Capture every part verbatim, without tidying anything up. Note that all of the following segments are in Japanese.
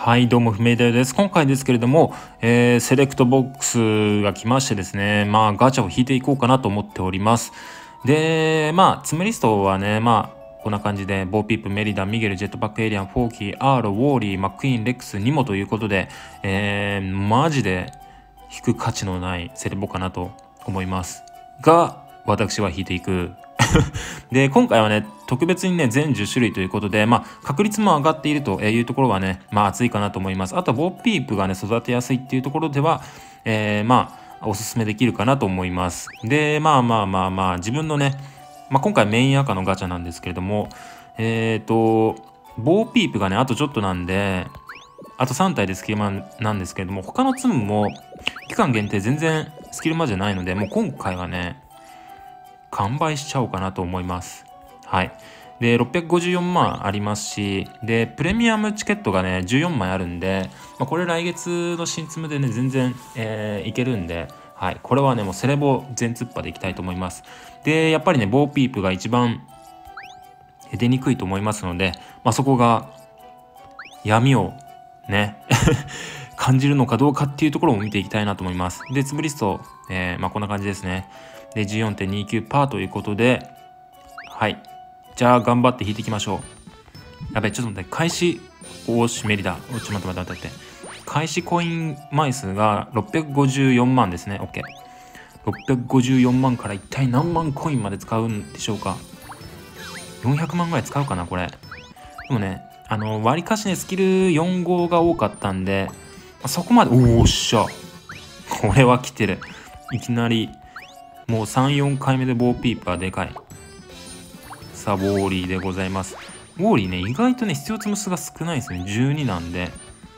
はい、どうも、不明だよです。今回ですけれども、えー、セレクトボックスが来ましてですね、まあ、ガチャを引いていこうかなと思っております。で、まあ、ツムリストはね、まあ、こんな感じで、ボーピープ、メリダ、ミゲル、ジェットパックエイリアン、フォーキー、アーロ、ウォーリー、マックイーン、レックス、ニモということで、えー、マジで引く価値のないセレボかなと思います。が、私は引いていく。で、今回はね、特別にね、全じゅっしゅるいということで、まあ、確率も上がっているというところはね、まあ、熱いかなと思います。あとは、ボーピープがね、育てやすいっていうところでは、えー、まあ、おすすめできるかなと思います。で、まあまあまあまあ、自分のね、まあ、今回メイン赤のガチャなんですけれども、えっと、ボーピープがね、あとちょっとなんで、あとさん体でスキルマンなんですけれども、他のツムも期間限定全然スキルマンじゃないので、もう今回はね、完売しちゃおうかなと思います。はい。で、ろっぴゃくごじゅうよんまんありますし、で、プレミアムチケットがね、じゅうよんまいあるんで、まあ、これ来月の新ツムでね、全然、えー、いけるんで、はい。これはね、もうセレボ全突破でいきたいと思います。で、やっぱりね、ボーピープが一番出にくいと思いますので、まあ、そこが闇をね、感じるのかどうかっていうところも見ていきたいなと思います。で、ツムリスト、えー、まあ、こんな感じですね。で、じゅうよんてんにきゅうパーということで、はい。じゃあ、頑張って引いていきましょう。やべ、ちょっと待って、開始、おーし、メリだ。おちょっと待って待って待って。開始コイン枚数がろっぴゃくごじゅうよんまんですね。OK。ろっぴゃくごじゅうよんまんから一体何万コインまで使うんでしょうか。よんひゃくまんぐらい使うかな、これ。でもね、あの、割かしね、スキルよん号が多かったんで、そこまで、おーっしゃ。これは来てる。いきなり、もうさん、よんかいめでボーピープはでかい。さあ、ウォーリーでございます。ウォーリーね、意外とね、必要ツム数が少ないですね。じゅうになんで。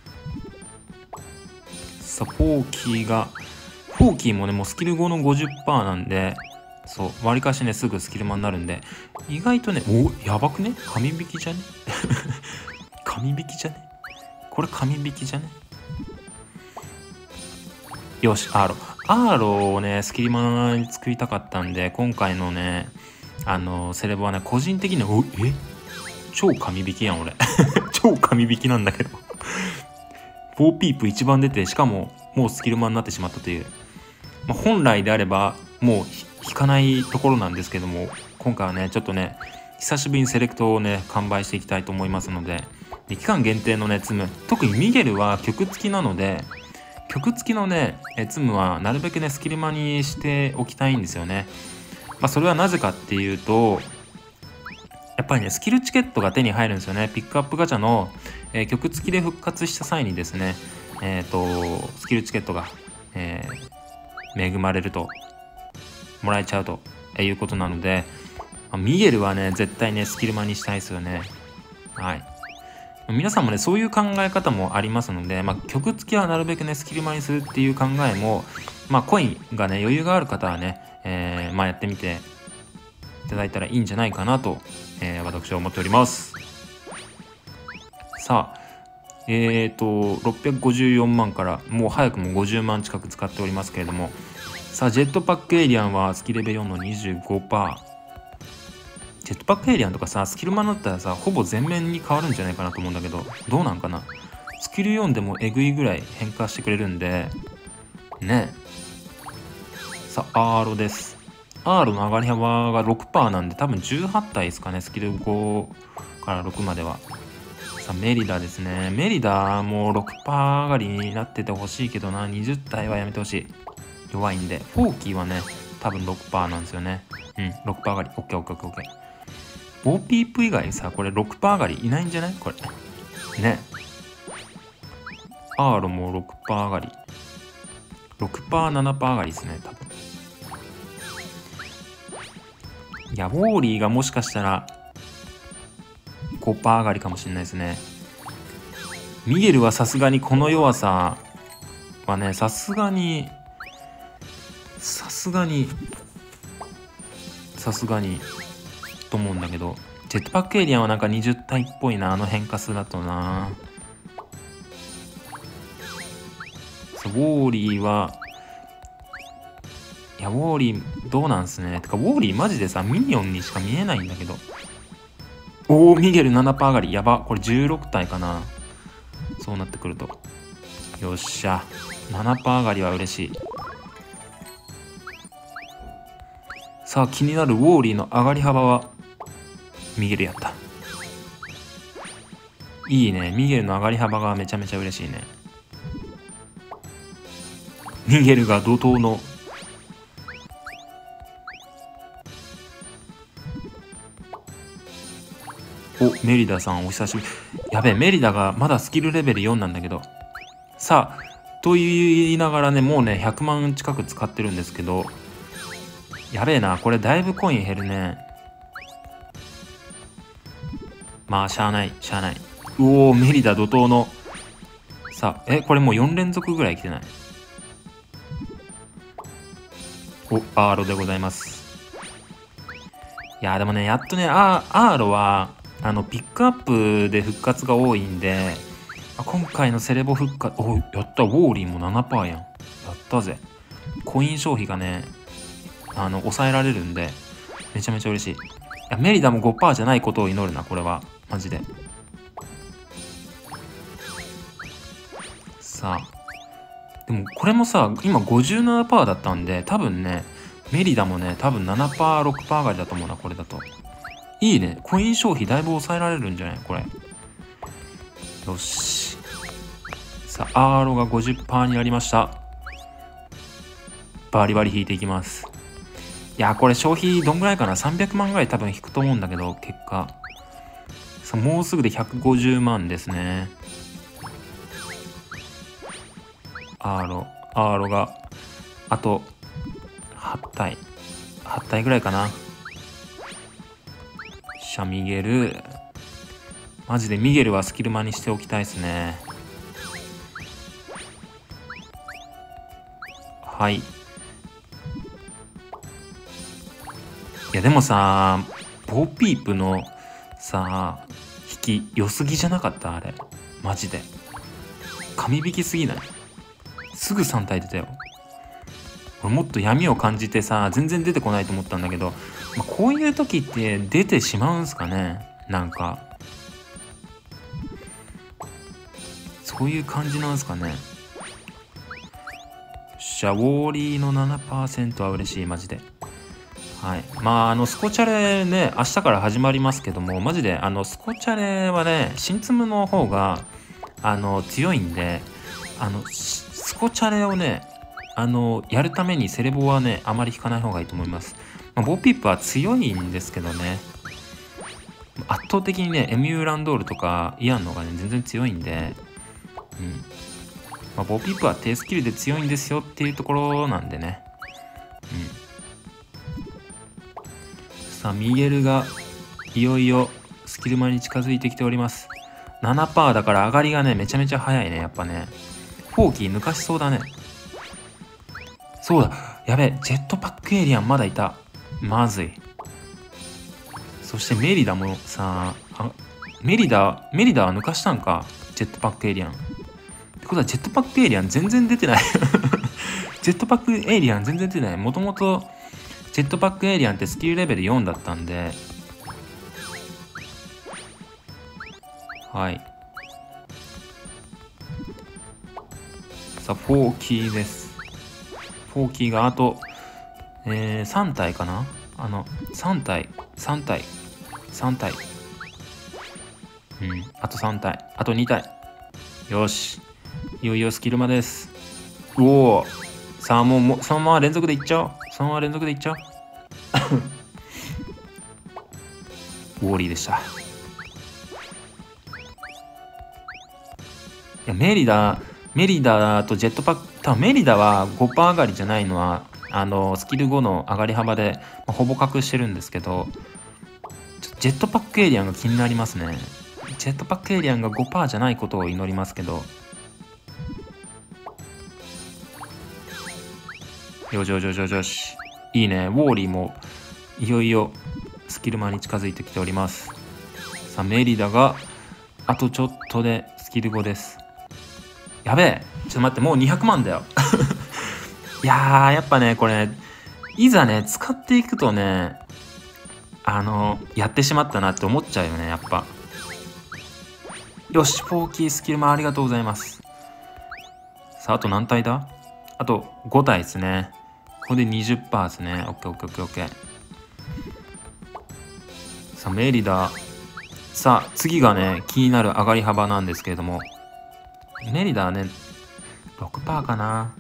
さあ、フォーキーが、フォーキーもね、もうスキルごの ごじゅっパーセント なんで、そう、割かしね、すぐスキルマンになるんで、意外とね、お、やばくね？神引きじゃね？神引きじゃね？これ神引きじゃね？よし、アーロ。アーロをね、スキルマンに作りたかったんで、今回のね、あの、セレブはね、個人的には、お、え？超神引きやん、俺。超神引きなんだけど。ボーピープ一番出て、しかも、もうスキルマンになってしまったという。まあ、本来であれば、もう引かないところなんですけども、今回はね、ちょっとね、久しぶりにセレクトをね、完売していきたいと思いますので、で期間限定のね、ツム、特にミゲルは曲付きなので、曲付きのね、えツムはなるべくね、スキルマにしておきたいんですよね。まあ、それはなぜかっていうと、やっぱりね、スキルチケットが手に入るんですよね。ピックアップガチャの、えー、曲付きで復活した際にですね、えっと、スキルチケットが、えー、恵まれると、もらえちゃうということなので、まあ、ミゲルはね、絶対ね、スキルマにしたいですよね。はい。皆さんもね、そういう考え方もありますので、まあ、曲付きはなるべくね、スキルマにするっていう考えも、まあ、コインがね、余裕がある方はね、えー、まあ、やってみていただいたらいいんじゃないかなと、えー、私は思っております。さあ、えーと、ろっぴゃくごじゅうよんまんからもう早くもごじゅうまん近く使っておりますけれども、さあ、ジェットパックエイリアンはスキルレベルよんの にじゅうごパーセント。ジェットパックエイリアンとかさ、スキルマンだったらさ、ほぼ全面に変わるんじゃないかなと思うんだけど、どうなんかな。スキルよんでもえぐいぐらい変化してくれるんで、ね。さあ、アーロです。アーロの上がり幅が ろくパーセント なんで、多分じゅうはち体ですかね、スキルごからろくまでは。さあ、メリダですね。メリダも ろくパーセント 上がりになっててほしいけどな、にじゅう体はやめてほしい。弱いんで。フォーキーはね、多分 ろくパーセント なんですよね。うん、ろくパーセント 上がり。オッケーオッケーオッケーオッケー。ボーピープ以外さ、これ ろくパーセント 上がりいないんじゃないこれ。ね。アーロも ろくパーセント 上がり。ろくパーセント、ななパーセント 上がりですね、多分。いや、ウォーリーがもしかしたら ごパーセント 上がりかもしれないですね。ミゲルはさすがにこの弱さはね、さすがに、さすがに、さすがに、と思うんだけど、ジェットパックエイリアンはなんかにじゅう体っぽいな、あの変化数だとな。ウォーリーは、いや、ウォーリーどうなんすね。てか、ウォーリーマジでさ、ミニオンにしか見えないんだけど。おー、ミゲル ななパーセント 上がり。やば。これじゅうろく体かな。 そうなってくると。よっしゃ、 ななパーセント 上がりは嬉しい。さあ気になるウォーリーの上がり幅はミゲルやった。いいね、ミゲルの上がり幅がめちゃめちゃ嬉しいね。ミゲルが怒涛のお、メリダさんお久しぶり。やべえ、メリダがまだスキルレベルよんなんだけど。さあと言いながらね、もうねひゃくまん近く使ってるんですけど、やべえな、これだいぶコイン減るね。まあしゃあないしゃあない。うおー、メリダ怒涛の。さあえこれもうよん連続ぐらい来てない？お、アーロでございます。いやでもね、やっとね、アーロはあのピックアップで復活が多いんで、今回のセレボ復活、おやった、ウォーリーも ななパーセント やん。やったぜ。コイン消費がね、あの抑えられるんでめちゃめちゃ嬉しい。いやメリダも ごパーセント じゃないことを祈るな、これはマジで。さあでもこれもさ、今 ごじゅうななパーセント だったんで、多分ねメリダもね多分 ななパーセント、ろくパーセント 上がりだと思うな、これだと。いいね、コイン消費だいぶ抑えられるんじゃないこれ。よし、さあアーロが ごじゅっパーセント になりました。バリバリ引いていきます。いやこれ消費どんぐらいかな、さんびゃくまんぐらい多分引くと思うんだけど、結果さもうすぐでひゃくごじゅうまんですね。アーロアーロがあとはち体はち体ぐらいかな。シャミゲル、マジでミゲルはスキルマにしておきたいですね。はい。いやでもさ、ボーピープのさ引き良すぎじゃなかった？あれマジで神引きすぎない？すぐさん体出たよ。俺もっと闇を感じてさ全然出てこないと思ったんだけど、まあ、こういう時って出てしまうんすかね。なんかそういう感じなんすかね。シャウォーリーの ななパーセント は嬉しいマジで。はい、まああのスコチャレね明日から始まりますけども、マジであのスコチャレはね新ツムの方があの強いんで、あのスコチャレをねあのやるためにセレボはねあまり引かない方がいいと思います。まあ、ボーピープは強いんですけどね、圧倒的にねエミューランドールとかイアンの方がね全然強いんで、うんまあ、ボーピープは低スキルで強いんですよっていうところなんでね。うんさあミゲルがいよいよスキルマに近づいてきております。 ななパーセント だから上がりがねめちゃめちゃ早いね。やっぱねフォーキー抜かしそうだね。そうだ、やべえ、ジェットパックエイリアンまだいた。まずい。そしてメリダもさあ、メリダメリダは抜かしたんか、ジェットパックエイリアンってことはジェットパックエイリアン全然出てないジェットパックエイリアン全然出てない。もともとジェットパックエイリアンってスキルレベルよんだったんで、はい。さあフォーキーです。フォーキーがあと、えー、さん体かな。あのさん体さん体さん体、うんあとさん体あとに体。よし、いよいよスキルマです。うおー、さあもうもうそのまま連続でいっちゃおう。そのまま連続でいっちゃおうウォーリーでした。いやメリダメリダとジェットパック、多分メリダは ごパーセント 上がりじゃないのはあのスキル後の上がり幅で、まあ、ほぼ隠してるんですけど、ジェットパックエイリアンが気になりますね。ジェットパックエイリアンが ごパーセント じゃないことを祈りますけど。よしよしよしよしよし、いいね。ウォーリーもいよいよスキルマに近づいてきております。さあメリダがあとちょっとでスキル後です。やべえ、ちょっと待って、もうにひゃくまんだよいやーやっぱねこれいざね使っていくとね、あのやってしまったなって思っちゃうよね。やっぱよし、ポーキースキルマンありがとうございます。さあ、あと何体だ？あとご体ですね。これで にじゅっパーセント ですね。オッケーオッケーオッケーオッケー。さあ、メリダ。さあ、次がね、気になる上がり幅なんですけれども、メリダはね、ろくパーセント かな。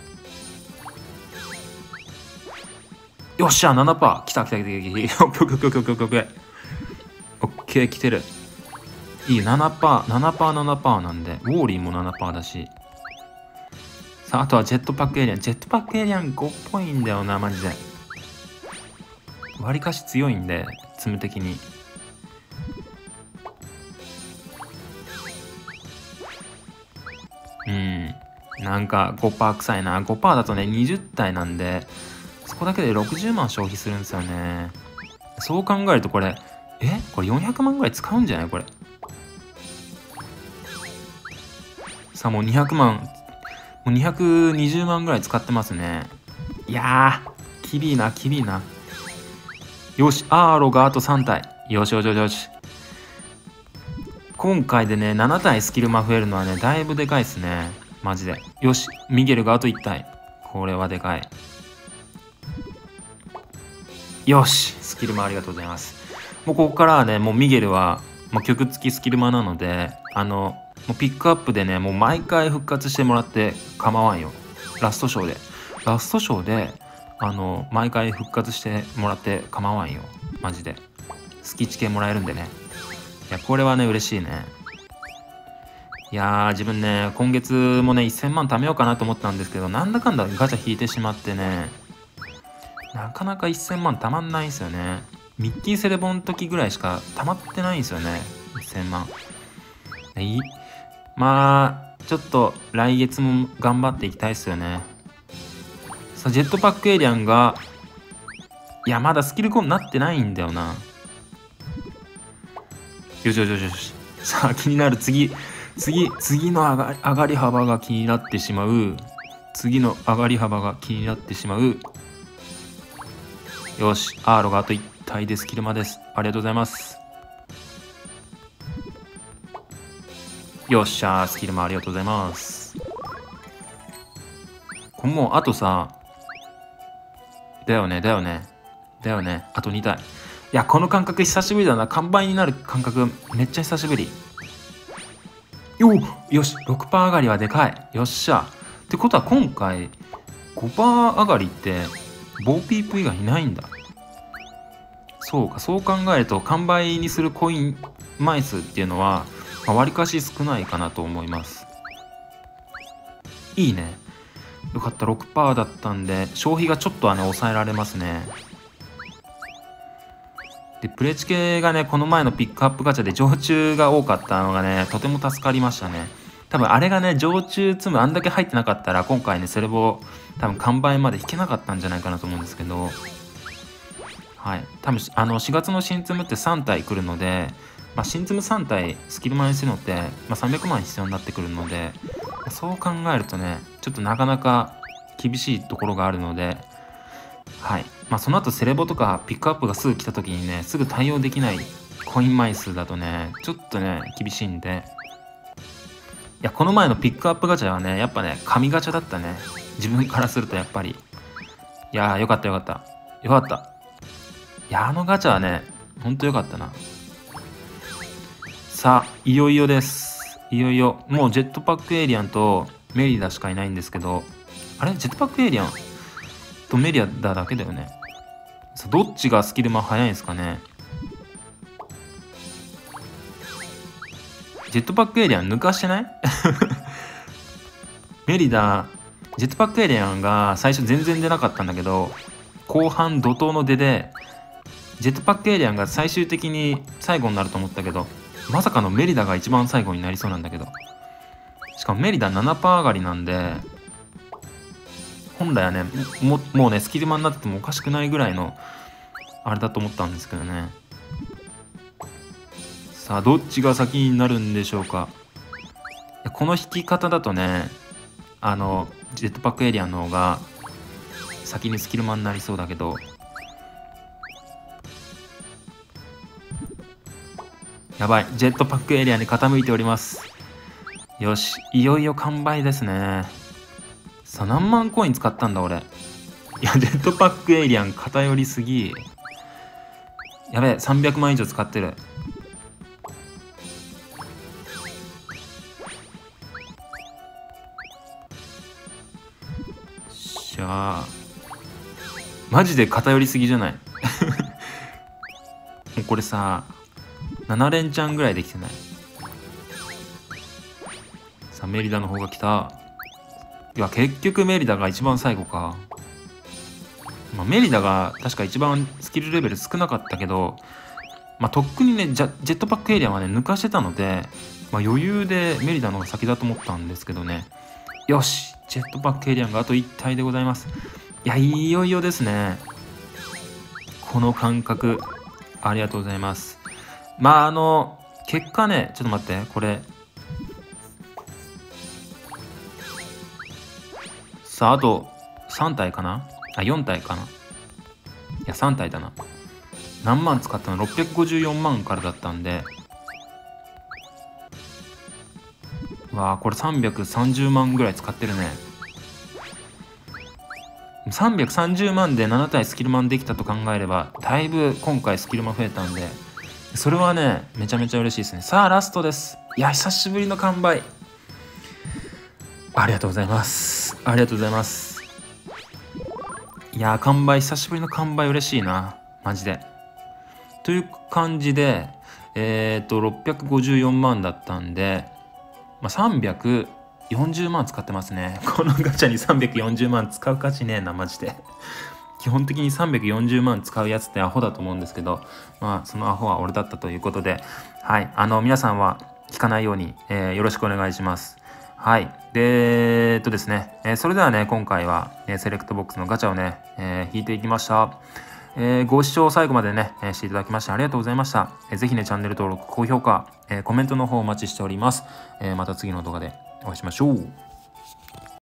よっしゃ、ななパーセント。来た来た来た来た。オッケーオッケーオッケーオッケーオッケー。オッケー、来てる。いい、ななパーセント、ななパーセント、ななパーセント なんで、ウォーリーも ななパーセント だし。さあ、あとはジェットパックエリアン。ジェットパックエリアンごっぽいんだよな、マジで。わりかし強いんで、積む的に。うん。なんか ごパーセント 臭いな。ごパーセント だとね、にじゅう体なんで、そこだけでろくじゅうまん消費するんですよね。そう考えるとこれ、えこれよんひゃくまんぐらい使うんじゃないこれ。さあ、もうにひゃくまん、もうにひゃくにじゅうまんぐらい使ってますね。いやー、きびいな、きびいな。よし、アーロがあとさん体。よしよしよしよし。今回でね、なな体スキルマ増えるのはね、だいぶでかいっすね。マジで。よし、ミゲルがあといち体。これはでかい。よし、スキルマありがとうございます。もうここからはね、もうミゲルは、もう曲付きスキルマなので、あの、もうピックアップでね、もう毎回復活してもらって構わんよ。ラストショーで。ラストショーで、あの、毎回復活してもらって構わんよ。マジで。スキチ系もらえるんでね。いや、これはね、嬉しいね。いやー、自分ね、今月もね、せんまん貯めようかなと思ったんですけど、なんだかんだガチャ引いてしまってね、なかなかせんまん貯まんないんですよね。ミッキーセレボの時ぐらいしか貯まってないんですよね。せんまん。いいまあ、ちょっと来月も頑張っていきたいですよね。さあ、ジェットパックエイリアンが、いや、まだスキルコンになってないんだよな。よしよしよしよし。さあ、気になる次、次、次の上がり、上がり幅が気になってしまう。次の上がり幅が気になってしまう。よし、アーロがあといち体でスキルマです。ありがとうございます。よっしゃー、スキルマありがとうございます。これもうあとさ、だよね、だよね。だよね。あとに体。いや、この感覚久しぶりだな。完売になる感覚めっちゃ久しぶり。よよし、ろくパーセント 上がりはでかい。よっしゃ。ってことは今回、ごパーセント 上がりって、ボーピープ以外いないんだ。そうか、そう考えると、完売にするコイン枚数っていうのは、まあ、割かし少ないかなと思います。いいね。よかった、ろくパーセント だったんで、消費がちょっとはね、抑えられますね。で、プレチケがね、この前のピックアップガチャで常駐が多かったのがね、とても助かりましたね。多分あれがね、常駐積むあんだけ入ってなかったら、今回ね、セレボ、多分完売まで引けなかったんじゃないかなと思うんですけど、はい。多分、あの、しがつの新積むってさん体来るので、まあ、新積むさん体スキルマンにするのって、まあ、さんびゃくまん必要になってくるので、そう考えるとね、ちょっとなかなか厳しいところがあるので、はい。まあ、その後セレボとかピックアップがすぐ来た時にね、すぐ対応できないコイン枚数だとね、ちょっとね、厳しいんで、いや、この前のピックアップガチャはね、やっぱね、神ガチャだったね。自分からするとやっぱり。いやー、よかったよかった。よかった。いや、あのガチャはね、ほんとよかったな。さあ、いよいよです。いよいよ。もうジェットパックエイリアンとメリダしかいないんですけど、あれジェットパックエイリアンとメリダだけだよね。さあ、どっちがスキルマン早いんですかね。ジェットパックエイリアン抜かしてないメリダ、ジェットパックエイリアンが最初全然出なかったんだけど、後半怒涛の出で、ジェットパックエイリアンが最終的に最後になると思ったけど、まさかのメリダが一番最後になりそうなんだけど。しかもメリダ ななパーセント 上がりなんで、本来はね、も, もうね、スキルマンになっててもおかしくないぐらいの、あれだと思ったんですけどね。さあ、どっちが先になるんでしょうか。この引き方だとね、あの、ジェットパックエイリアンの方が、先にスキルマンになりそうだけど、 やばい、ジェットパックエリアに傾いております。よし、いよいよ完売ですね。さあ、何万コイン使ったんだ俺。いや、ジェットパックエイリアン偏りすぎ。やべえ、さんびゃくまん以上使ってる。しゃあ、マジで偏りすぎじゃない？もうこれさ、なな連チャンぐらいできてない？さあ、メリダの方が来た。いや、結局メリダが一番最後か。まあ、メリダが確か一番スキルレベル少なかったけど、まあ、とっくにねジェットパックエリアはね抜かしてたので、まあ、余裕でメリダの方が先だと思ったんですけどね。よし、ジェットパックエリアンがあといち体でございます。いや、いよいよですね。この感覚ありがとうございます。まああの結果ね、ちょっと待って、これさあ、あとさん体かな、あよん体かな、いやさん体だな。何万使ったの？ ろっぴゃくごじゅうよんまんからだったんで、わあ、これさんびゃくさんじゅうまんぐらい使ってるね。さんびゃくさんじゅうまんでなな体スキルマンできたと考えれば、だいぶ今回スキルマン増えたんで、それはねめちゃめちゃ嬉しいですね。さあラストです。いや、久しぶりの完売、ありがとうございます。ありがとうございます。いやー、完売、久しぶりの完売嬉しいな、マジで。という感じで、えっとろっぴゃくごじゅうよんまんだったんで、まあ、さんびゃくよんじゅうまん使ってますね。このガチャにさんびゃくよんじゅうまん使う価値ねえな、マジで。基本的にさんびゃくよんじゅうまん使うやつってアホだと思うんですけど、まあそのアホは俺だったということで、はい、あの皆さんは引かないように、えー、よろしくお願いします。はい。で、えっとですね、えー、それではね、今回は、えー、セレクトボックスのガチャをね、えー、引いていきました。えー、ご視聴最後までね、えー、していただきましてありがとうございました。えー、ぜひね、チャンネル登録、高評価、えー、コメントの方お待ちしております。えー、また次の動画でお会いしましょう。